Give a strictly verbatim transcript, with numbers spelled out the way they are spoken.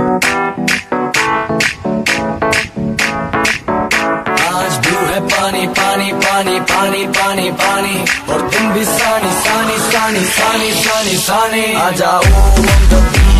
आज ब्लू है पानी पानी पानी पानी पानी पानी, और तुम भी सानी सानी सानी सानी सानी सानी। आ जाओ हम तो